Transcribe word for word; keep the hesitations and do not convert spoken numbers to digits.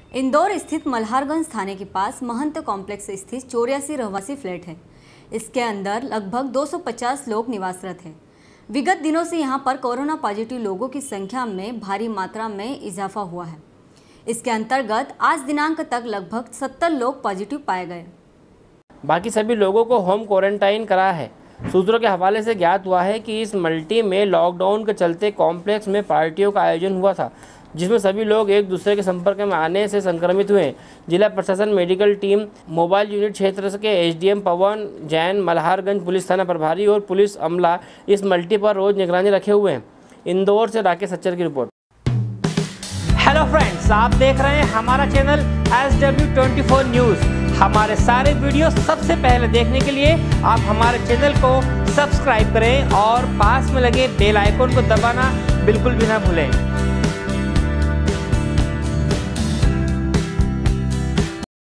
इंदौर स्थित मल्हारगंज थाने के पास महंत कॉम्प्लेक्स स्थित चौरासी रहवासी फ्लैट है। इसके अंदर लगभग दो सौ पचास लोग निवासरत हैं। विगत दिनों से यहां पर कोरोना पॉजिटिव लोगों की संख्या में भारी मात्रा में इजाफा हुआ है। इसके अंतर्गत आज दिनांक तक लगभग सत्तर लोग पॉजिटिव पाए गए। बाकी सभी लोगों को होम क्वारंटाइन करा है। सूत्रों के हवाले से ज्ञात हुआ है कि इस मल्टी में लॉकडाउन के चलते कॉम्प्लेक्स में पार्टियों का आयोजन हुआ था, जिसमें सभी लोग एक दूसरे के संपर्क में आने से संक्रमित हुए। जिला प्रशासन, मेडिकल टीम, मोबाइल यूनिट क्षेत्र के एसडीएम पवन जैन, मल्हारगंज पुलिस थाना प्रभारी और पुलिस अमला इस मल्टी पर रोज निगरानी रखे हुए हैं। इंदौर से राकेश सच्चर की रिपोर्ट। हेलो फ्रेंड्स, आप देख रहे हैं हमारा channel S W twenty four news. हमारे सारे वीडियो सबसे पहले देखने के लिए आप हमारे चैनल को सब्सक्राइब करें और पास में लगे बेल आइकन को दबाना बिल्कुल भी ना भूलें।